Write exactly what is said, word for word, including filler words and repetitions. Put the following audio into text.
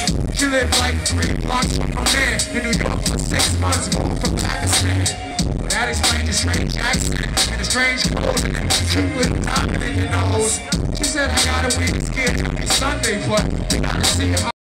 She lived like three blocks from there in New York for six months, moved from Pakistan. Well, that explained the strange accent and the strange clothing with diamond in your nose. She said, I got a week scared to be Sunday, but I gotta see how